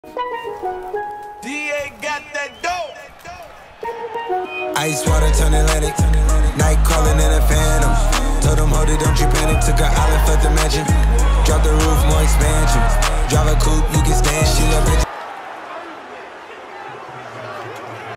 DA got that dope. Ice water turn Atlantic. Night calling in a phantom. Told them, hold it, don't you panic. Took her island, left the mansion. Drop the roof, more expansion. Drive a coupe, you can stand. She a bitch.